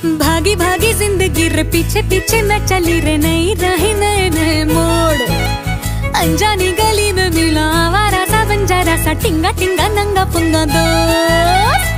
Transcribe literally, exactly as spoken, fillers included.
भागी भागी जिंदगी रे पीछे पीछे मैं चली रे, नहीं रही नए नए मोड़। अनजानी गली में मिला आवारा सा बंजारा सा, टिंगा टिंगा नंगा पुंगा दोस्त।